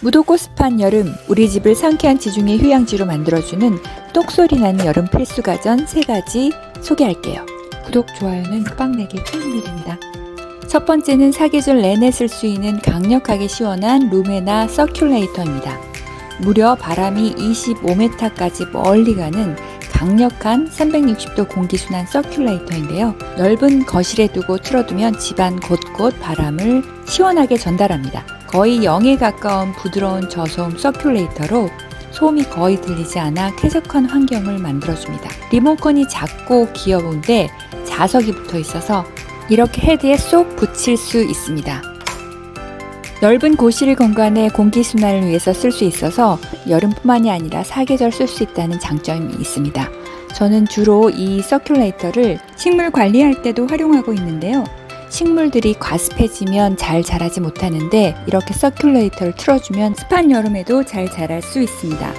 무덥고 습한 여름, 우리 집을 상쾌한 지중해 휴양지로 만들어주는 똑소리 나는 여름 필수 가전 3가지 소개할게요. 구독, 좋아요는 빡 내게 큰 힘이 됩니다. 첫 번째는 사계절 내내 쓸 수 있는 강력하게 시원한 루메나 서큘레이터입니다. 무려 바람이 25m까지 멀리 가는 강력한 360도 공기순환 서큘레이터인데요. 넓은 거실에 두고 틀어두면 집안 곳곳 바람을 시원하게 전달합니다. 거의 0에 가까운 부드러운 저소음 서큘레이터로 소음이 거의 들리지 않아 쾌적한 환경을 만들어줍니다. 리모컨이 작고 귀여운데 자석이 붙어 있어서 이렇게 헤드에 쏙 붙일 수 있습니다. 넓은 고실 공간에 공기순환을 위해서 쓸 수 있어서 여름뿐만이 아니라 사계절 쓸 수 있다는 장점이 있습니다. 저는 주로 이 서큘레이터를 식물 관리할 때도 활용하고 있는데요. 식물들이 과습해지면 잘 자라지 못하는데 이렇게 서큘레이터를 틀어주면 습한 여름에도 잘 자랄 수 있습니다.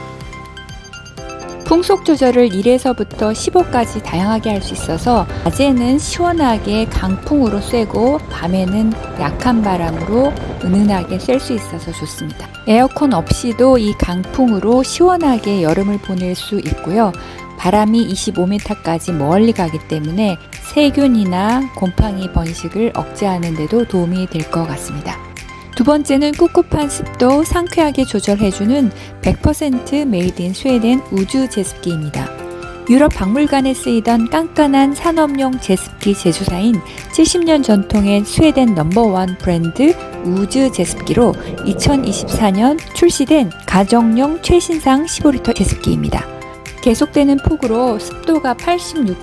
풍속 조절을 1에서부터 15까지 다양하게 할 수 있어서 낮에는 시원하게 강풍으로 쐬고 밤에는 약한 바람으로 은은하게 쐴 수 있어서 좋습니다. 에어컨 없이도 이 강풍으로 시원하게 여름을 보낼 수 있고요. 바람이 25m까지 멀리 가기 때문에 세균이나 곰팡이 번식을 억제하는 데도 도움이 될 것 같습니다. 두 번째는 꿉꿉한 습도 상쾌하게 조절해주는 100% 메이드 인 스웨덴 우주 제습기입니다. 유럽 박물관에 쓰이던 깐깐한 산업용 제습기 제조사인 70년 전통의 스웨덴 넘버원 브랜드 우주 제습기로 2024년 출시된 가정용 최신상 15리터 제습기입니다. 계속되는 폭우로 습도가 86%,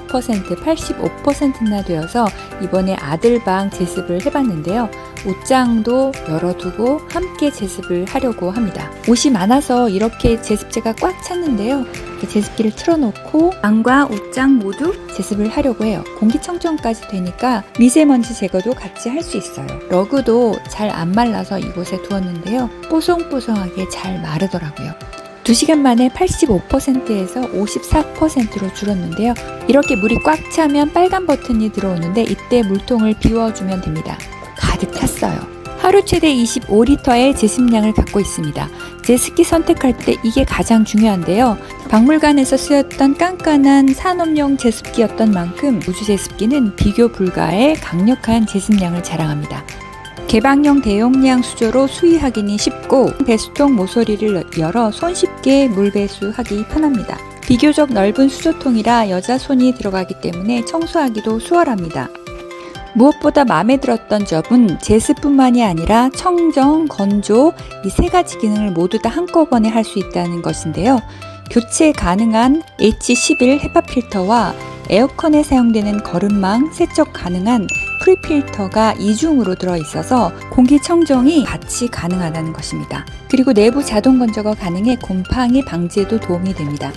85%나 되어서 이번에 아들방 제습을 해봤는데요. 옷장도 열어두고 함께 제습을 하려고 합니다. 옷이 많아서 이렇게 제습제가 꽉 찼는데요. 제습기를 틀어놓고 방과 옷장 모두 제습을 하려고 해요. 공기청정까지 되니까 미세먼지 제거도 같이 할 수 있어요. 러그도 잘 안 말라서 이곳에 두었는데요. 뽀송뽀송하게 잘 마르더라고요. 2시간 만에 85%에서 54%로 줄었는데요. 이렇게 물이 꽉 차면 빨간 버튼이 들어오는데 이때 물통을 비워주면 됩니다. 가득 찼어요. 하루 최대 25리터의 제습량을 갖고 있습니다. 제습기 선택할 때 이게 가장 중요한데요. 박물관에서 쓰였던 깐깐한 산업용 제습기였던 만큼 우주 제습기는 비교 불가의 강력한 제습량을 자랑합니다. 개방형 대용량 수조로 수위 확인이 쉽고 배수통 모서리를 열어 손쉽게 물 배수하기 편합니다. 비교적 넓은 수조통이라 여자 손이 들어가기 때문에 청소하기도 수월합니다. 무엇보다 마음에 들었던 점은 제습뿐만이 아니라 청정, 건조 이 3가지 기능을 모두 다 한꺼번에 할 수 있다는 것인데요. 교체 가능한 H11 헤파 필터와 에어컨에 사용되는 거름망 세척 가능한 프리필터가 이중으로 들어있어서 공기청정이 같이 가능하다는 것입니다. 그리고 내부 자동 건조가 가능해 곰팡이 방지에도 도움이 됩니다.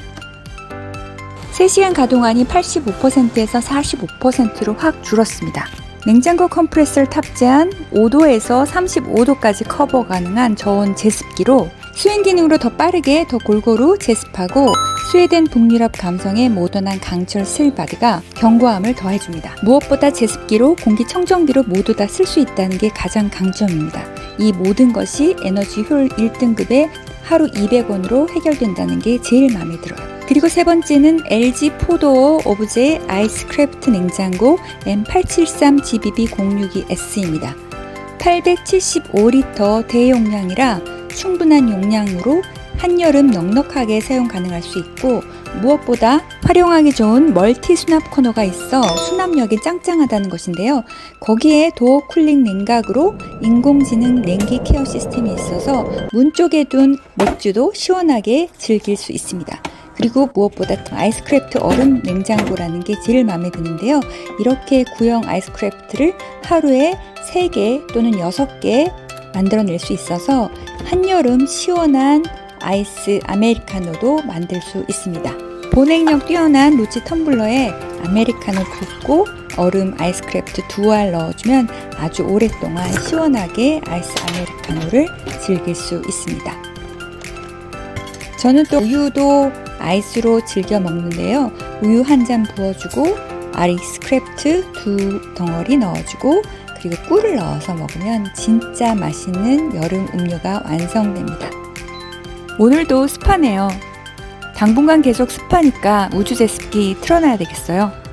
3시간 가동하니 85%에서 45%로 확 줄었습니다. 냉장고 컴프레서를 탑재한 5도에서 35도까지 커버 가능한 저온 제습기로 수행 기능으로 더 빠르게 더 골고루 제습하고 스웨덴 북유럽 감성의 모던한 강철 실바드가 견고함을 더해줍니다. 무엇보다 제습기로 공기청정기로 모두 다 쓸 수 있다는 게 가장 강점입니다. 이 모든 것이 에너지 효율 1등급에 하루 200원으로 해결된다는 게 제일 마음에 들어요. 그리고 세 번째는 LG 포도어 오브제 아이스크래프트 냉장고 M873GBB062S입니다. 875리터 대용량이라 충분한 용량으로 한여름 넉넉하게 사용 가능할 수 있고 무엇보다 활용하기 좋은 멀티 수납 코너가 있어 수납력이 짱짱하다는 것인데요. 거기에 도어 쿨링 냉각으로 인공지능 냉기 케어 시스템이 있어서 문 쪽에 둔 맥주도 시원하게 즐길 수 있습니다. 그리고 무엇보다 아이스크래프트 얼음 냉장고라는 게 제일 마음에 드는데요. 이렇게 구형 아이스크래프트를 하루에 3개 또는 6개 만들어낼 수 있어서 한여름 시원한 아이스 아메리카노도 만들 수 있습니다. 보냉력 뛰어난 로치 텀블러에 아메리카노 붓고 얼음 아이스크래프트 2알 넣어주면 아주 오랫동안 시원하게 아이스 아메리카노를 즐길 수 있습니다. 저는 또 우유도 아이스로 즐겨 먹는데요. 우유 한 잔 부어주고 아이스크래프트 2 덩어리 넣어주고 그리고 꿀을 넣어서 먹으면 진짜 맛있는 여름 음료가 완성됩니다. 오늘도 습하네요. 당분간 계속 습하니까 우주 제습기 틀어놔야 되겠어요.